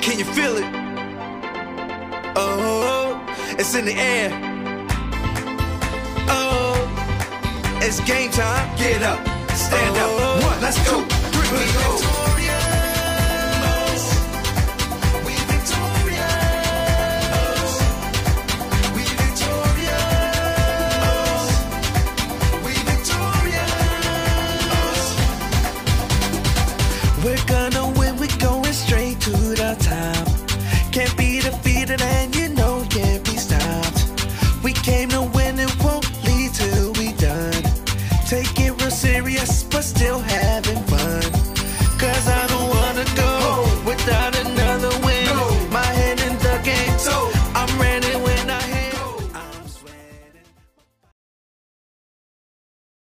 Can you feel it? Oh, it's in the air. Oh, it's game time. Get up, stand up. 1, let's go. 3, let's go. We're gonna win, we're going straight to the top. Can't be defeated and you know can't be stopped. We came to win, it won't leave till we done. Take it real serious but still having fun. Cause